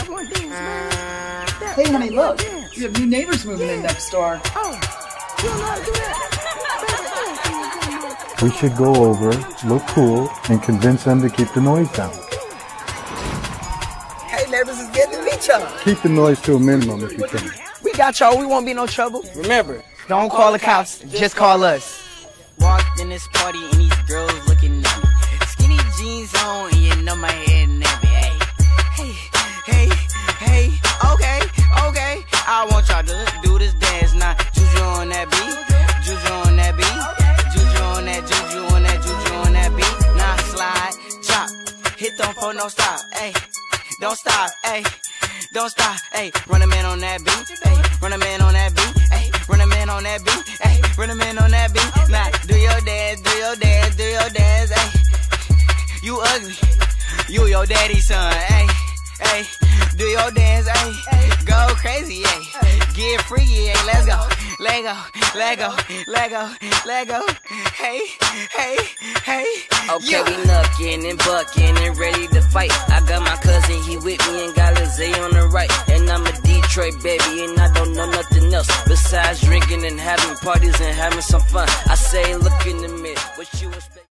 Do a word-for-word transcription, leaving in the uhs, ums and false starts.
Hey, honey, look. We have new neighbors moving in next door. We should go over, look cool, and convince them to keep the noise down. Hey, neighbors, it's good to meet y'all. Keep the noise to a minimum if you can. We got y'all. We won't be no trouble. Remember, don't call the cops. Just call us. Walked in this party and these girls looking at me. Skinny jeans on and you know my head nappy. Hey, hey, hey, hey, okay, okay. I want y'all to do this dance now. JuJu on that beat, JuJu on that beat, JuJu on that, JuJu on that, JuJu on that beat. Now slide, chop, hit them for no stop. Hey, don't stop, hey, don't stop, hey. Run a man on that beat, hey, run a man on that beat, hey, run a man on that beat, hey, run a man on that beat. Now do your dance, do your dance, do your dance, hey. You ugly, you your daddy's son, hey, hey. Do your dance, hey. Go crazy, hey. Get freaky, hey. Let's go, let go, let go, let go, let go. Hey, hey, hey. Okay, yeah. we knuckin' and buckin' and ready to fight. I got my cousin, he with me and got Lizzie on the right. And I'm a Detroit baby and I don't know nothing else besides drinking and having parties and having some fun. I say, look in the mirror, what you expect?